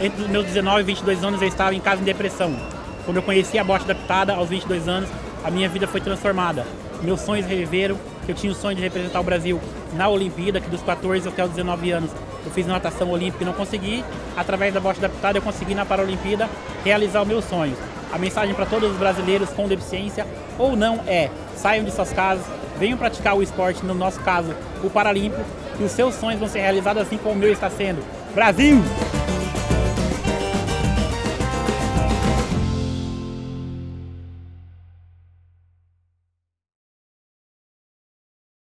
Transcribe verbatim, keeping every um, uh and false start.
entre os meus dezenove e vinte e dois anos eu estava em casa em depressão. Quando eu conheci a bocha adaptada, aos vinte e dois anos, a minha vida foi transformada. Meus sonhos reviveram, eu tinha o sonho de representar o Brasil na Olimpíada, que dos quatorze até os dezenove anos eu fiz natação olímpica e não consegui. Através da bocha adaptada eu consegui na Paralimpíada realizar os meus sonhos. A mensagem para todos os brasileiros com deficiência ou não é: saiam de suas casas, venham praticar o esporte, no nosso caso, o Paralímpico, e os seus sonhos vão ser realizados assim como o meu está sendo. Brasil!